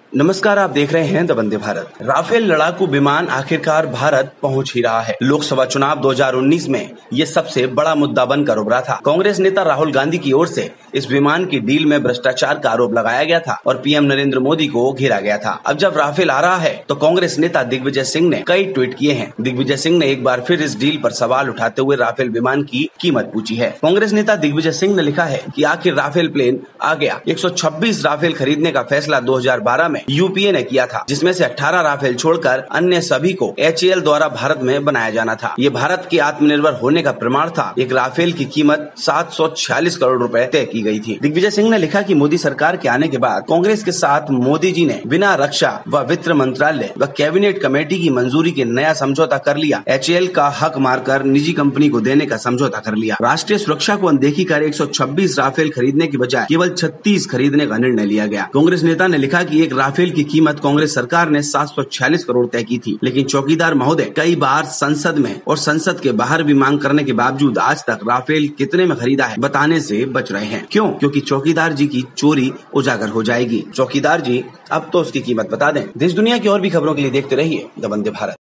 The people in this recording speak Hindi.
नमस्कार, आप देख रहे हैं द वंदे भारत। राफेल लड़ाकू विमान आखिरकार भारत पहुंच ही रहा है। लोकसभा चुनाव 2019 में ये सबसे बड़ा मुद्दा बनकर उभरा था। कांग्रेस नेता राहुल गांधी की ओर से इस विमान की डील में भ्रष्टाचार का आरोप लगाया गया था और पीएम नरेंद्र मोदी को घेरा गया था। अब जब राफेल आ रहा है तो कांग्रेस नेता दिग्विजय सिंह ने कई ट्वीट किए हैं। दिग्विजय सिंह ने एक बार फिर इस डील पर सवाल उठाते हुए राफेल विमान की कीमत पूछी है। कांग्रेस नेता दिग्विजय सिंह ने लिखा है कि आखिर राफेल प्लेन आ गया। 126 राफेल खरीदने का फैसला 2012 में यूपीए ने किया था, जिसमें से 18 राफेल छोड़कर अन्य सभी को एचएएल द्वारा भारत में बनाया जाना था। ये भारत के आत्मनिर्भर होने का प्रमाण था। एक राफेल की कीमत 746 करोड़ रुपए तय की गई थी। दिग्विजय सिंह ने लिखा कि मोदी सरकार के आने के बाद कांग्रेस के साथ मोदी जी ने बिना रक्षा व वित्त मंत्रालय व कैबिनेट कमेटी की मंजूरी के नया समझौता कर लिया। एचएएल का हक मारकर निजी कंपनी को देने का समझौता कर लिया। राष्ट्रीय सुरक्षा को अनदेखी कर 126 राफेल खरीदने की बजाय केवल 36 खरीदने का निर्णय लिया गया। कांग्रेस नेता ने लिखा कि एक राफेल की कीमत कांग्रेस सरकार ने 746 करोड़ तय की थी, लेकिन चौकीदार महोदय कई बार संसद में और संसद के बाहर भी मांग करने के बावजूद आज तक राफेल कितने में खरीदा है बताने से बच रहे हैं। क्यों? क्योंकि चौकीदार जी की चोरी उजागर हो जाएगी। चौकीदार जी अब तो उसकी कीमत बता दें। देश दुनिया की और भी खबरों के लिए देखते रहिए द वंदे भारत।